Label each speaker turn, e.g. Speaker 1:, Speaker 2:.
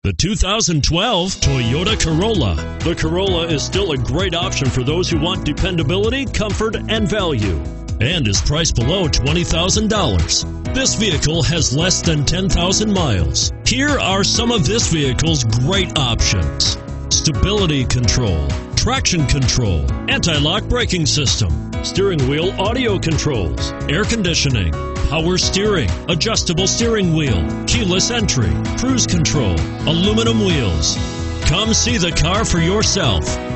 Speaker 1: The 2012 Toyota Corolla. The Corolla is still a great option for those who want dependability, comfort, and value, and is priced below $20,000. This vehicle has less than 10,000 miles. Here are some of this vehicle's great options: stability control, traction control, anti-lock braking system, steering wheel audio controls, air conditioning, power steering, adjustable steering wheel, keyless entry, cruise control, aluminum wheels. Come see the car for yourself.